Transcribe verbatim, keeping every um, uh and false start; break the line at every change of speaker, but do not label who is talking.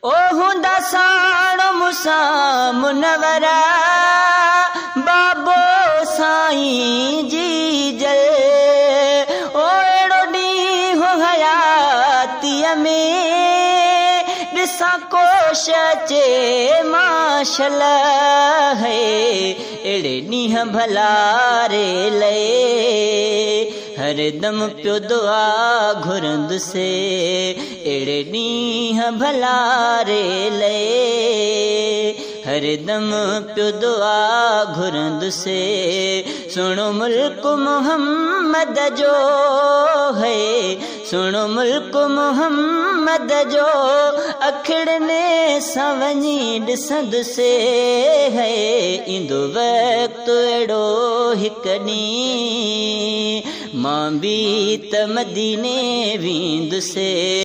ओ हुंदा साणो मुसां मुनवरा बाबो साईं जी जल। ओ एड़ो ॾींहुं हयातीअ में ॾिसां कोश अचे माशल है। एड़े ॾींहुं भला रे लए हरदम पियो दुआ घुरंदुसे। एड़े ॾींहुं भला रे लए हरदम पियो दुआ घुरंदुसे। सुनो मुल्क मोहम्मद जो है, सुनो मुल्क मोहम्मद जो अखड़ने सां वञी ॾिसंदुसे है। ईंदो वक़्तु अहिड़ो हिकु ॾींहुं मां बि त मदीने वेंदुसे।